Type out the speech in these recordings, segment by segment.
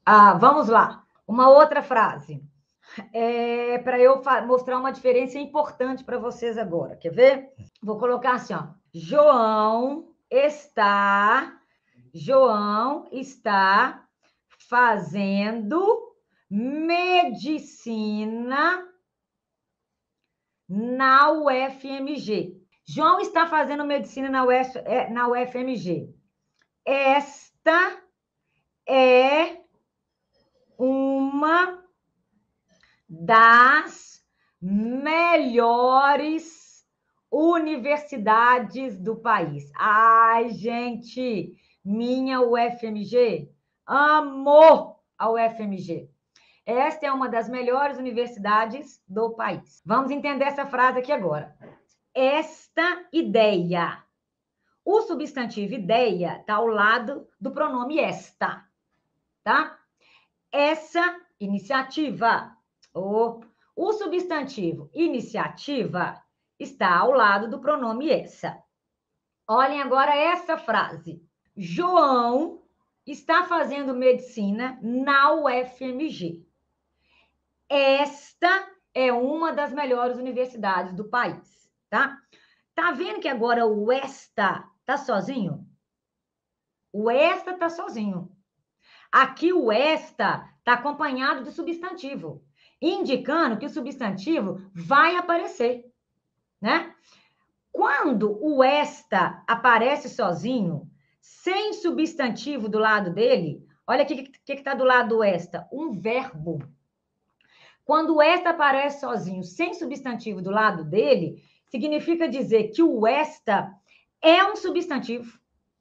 Vamos lá. Uma outra frase. Para eu mostrar uma diferença importante para vocês agora. Quer ver? Vou colocar assim, ó. João está fazendo medicina na UFMG. João está fazendo medicina na UFMG. Esta é uma das melhores universidades do país. Ai, gente, minha UFMG, amou a UFMG. Esta é uma das melhores universidades do país. Vamos entender essa frase aqui agora. Esta ideia. O substantivo ideia está ao lado do pronome esta, tá? Essa iniciativa. O substantivo iniciativa está ao lado do pronome essa. Olhem agora essa frase. João está fazendo medicina na UFMG. Esta é uma das melhores universidades do país, tá? Tá vendo que agora o esta tá sozinho? O esta tá sozinho. Aqui o esta tá acompanhado do substantivo, indicando que o substantivo vai aparecer, né? Quando o esta aparece sozinho, sem substantivo do lado dele, olha o que está do lado do esta, um verbo. Quando o esta aparece sozinho, sem substantivo do lado dele, significa dizer que o esta é um substantivo.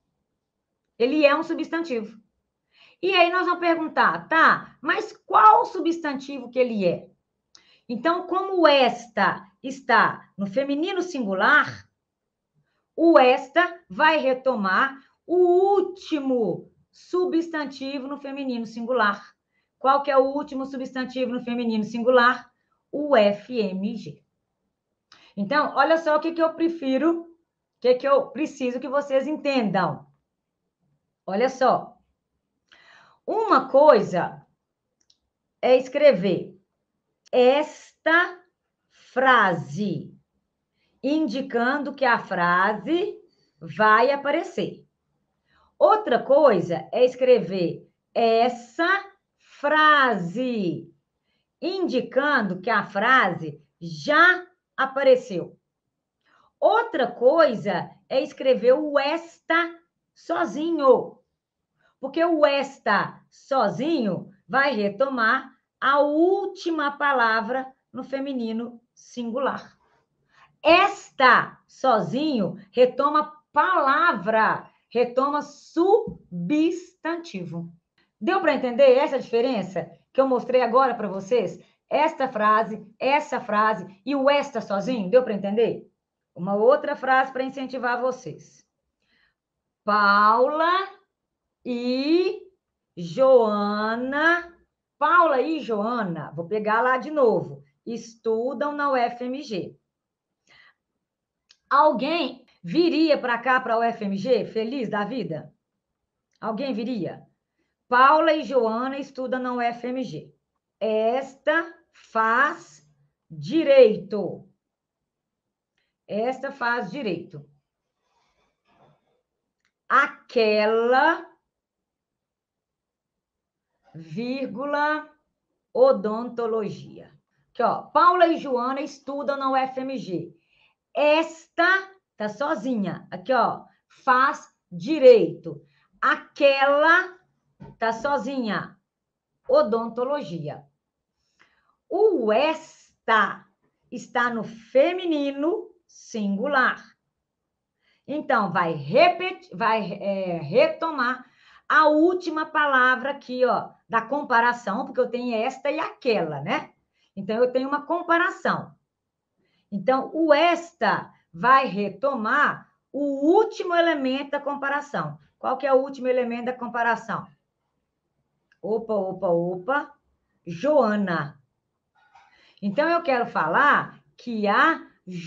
Ele é um substantivo. E aí nós vamos perguntar, tá, mas qual o substantivo que ele é? Então, como o esta está no feminino singular, o esta vai retomar o último substantivo no feminino singular. Qual que é o último substantivo no feminino singular? O FMG. Então, olha só o que eu prefiro, o que eu preciso que vocês entendam. Olha só. Uma coisa é escrever esta frase, indicando que a frase vai aparecer. Outra coisa é escrever essa frase, indicando que a frase já apareceu. Outra coisa é escrever o esta sozinho, porque o esta sozinho vai retomar a última palavra no feminino singular. Esta sozinho retoma palavra, retoma substantivo. Deu para entender essa diferença que eu mostrei agora para vocês? Esta frase, essa frase e o esta sozinho, deu para entender? Uma outra frase para incentivar vocês. Paula e Joana, vou pegar lá de novo, estudam na UFMG. Alguém viria para cá, para a UFMG, feliz da vida? Alguém viria? Paula e Joana estudam na UFMG. Esta faz direito. Esta faz direito. Aquela, vírgula, odontologia. Aqui, ó, Paula e Joana estudam na UFMG. Esta tá sozinha. Aqui, ó, faz direito. Aquela tá sozinha. Odontologia. O esta está no feminino singular. Então, vai retomar a última palavra aqui, ó, da comparação, porque eu tenho esta e aquela, né? Então, eu tenho uma comparação. Então, o esta vai retomar o último elemento da comparação. Qual que é o último elemento da comparação? Opa. Joana. Então, eu quero falar que a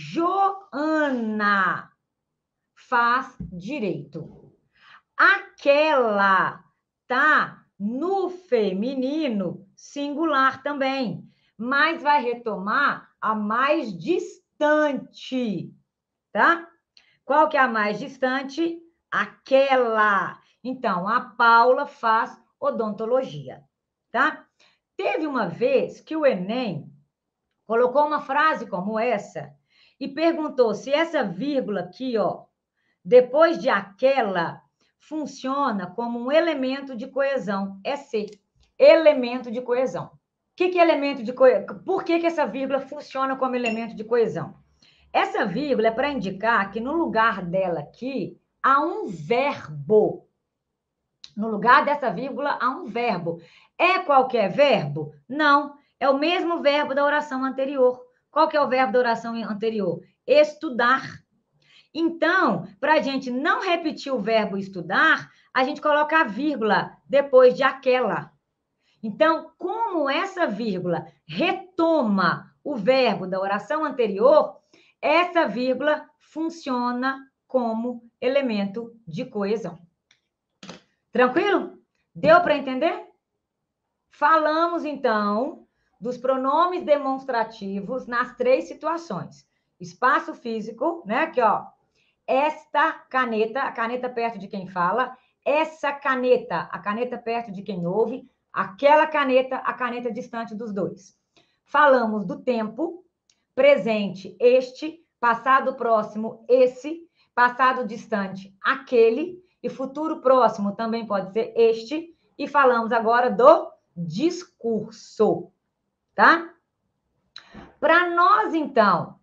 Joana faz direito. Aquela tá No feminino, singular também, mas vai retomar a mais distante, tá? Qual que é a mais distante? Aquela. Então, a Paula faz odontologia, tá? Teve uma vez que o Enem colocou uma frase como essa e perguntou se essa vírgula aqui, ó, depois de aquela, funciona como um elemento de coesão. É C, elemento de coesão. O que é elemento de coesão? Por que essa vírgula funciona como elemento de coesão? Essa vírgula é para indicar que no lugar dela aqui há um verbo. No lugar dessa vírgula há um verbo. É qualquer verbo? Não. É o mesmo verbo da oração anterior. Qual que é o verbo da oração anterior? Estudar. Então, para a gente não repetir o verbo estudar, a gente coloca a vírgula depois de aquela. Então, como essa vírgula retoma o verbo da oração anterior, essa vírgula funciona como elemento de coesão. Tranquilo? Deu para entender? Falamos, então, dos pronomes demonstrativos nas 3 situações. Espaço físico, né? Aqui, ó. Esta caneta, a caneta perto de quem fala. Essa caneta, a caneta perto de quem ouve. Aquela caneta, a caneta distante dos dois. Falamos do tempo, presente, este, passado próximo, esse, passado distante, aquele, e futuro próximo também pode ser este, e falamos agora do discurso, tá? Para nós, então,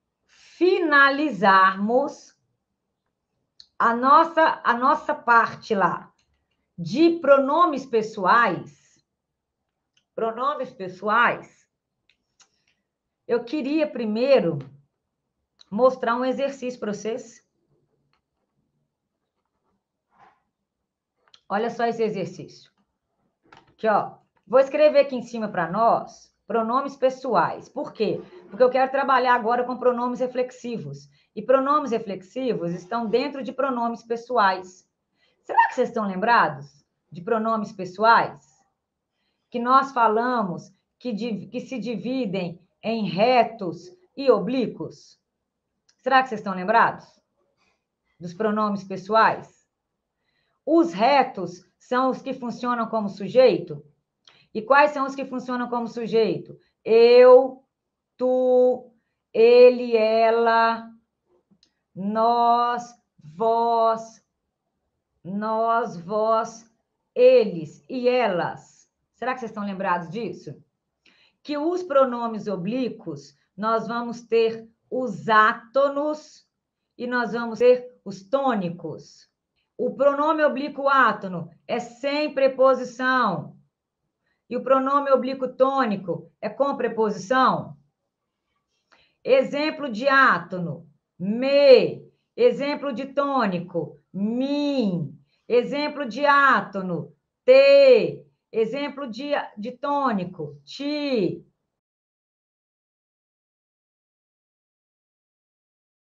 finalizarmos a nossa parte lá de pronomes pessoais, eu queria primeiro mostrar um exercício para vocês. Olha só esse exercício. Aqui, ó. Vou escrever aqui em cima para nós pronomes pessoais. Por quê? Porque eu quero trabalhar agora com pronomes reflexivos. E pronomes reflexivos estão dentro de pronomes pessoais. Será que vocês estão lembrados de pronomes pessoais? Que nós falamos que se dividem em retos e oblíquos? Será que vocês estão lembrados dos pronomes pessoais? Os retos são os que funcionam como sujeito? E quais são os que funcionam como sujeito? Eu, tu, ele, ela, nós, vós, eles e elas. Será que vocês estão lembrados disso? Que os pronomes oblíquos, nós vamos ter os átonos e nós vamos ter os tônicos. O pronome oblíquo átono é sem preposição. E o pronome oblíquo tônico é com preposição? Exemplo de átono, me. Exemplo de tônico, mim. Exemplo de átono, te. Exemplo de tônico, ti.